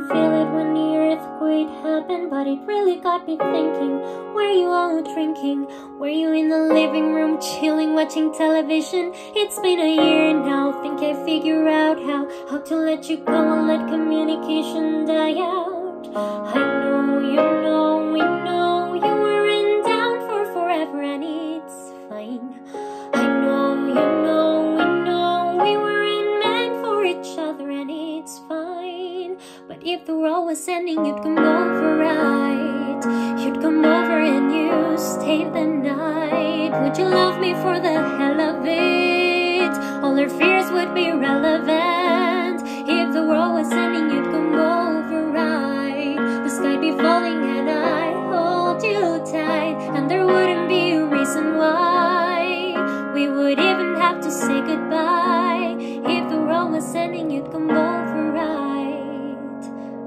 didn't feel it when the earthquake happened, but it really got me thinking. Were you all drinking? Were you in the living room chilling, watching television? It's been a year now, think I figure out how to let you go and let communication die out. I know, you know, we know you weren't down for forever and it's fine. I know, you know, we know we weren't meant for each other and it's fine. But if the world was ending, you'd come over, right? You'd come over and you stay the night. Would you love me for the hell of it? All our fears would be irrelevant. If the world was ending, you'd come over, right? The sky'd be falling and I'd hold you tight, and there wouldn't be a reason why we would even have to say goodbye. If the world was ending, you'd come over, right?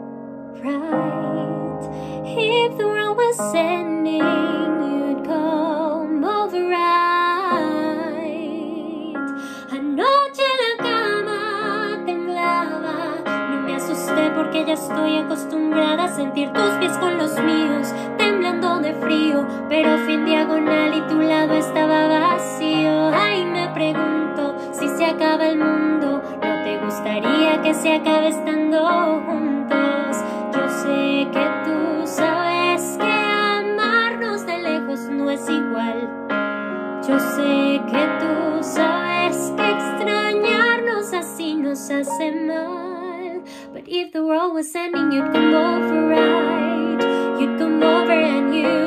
Right. If the world was ending, you'd come over, right? Anoche la cama temblaba. No me asusté porque ya estoy acostumbrada a sentir tus pies con los míos, temblando de frío, pero fui en diagonal y tu lado estaba vacío. Ay, me pregunto, si se acaba el mundo, ¿no te gustaría que se acabe estando juntos? Yo sé que tú sabes que amarnos de lejos no es igual. Yo sé que tú sabes que extrañarnos así nos hace mal. But if the world was ending, you'd come over, right? You'd come over and you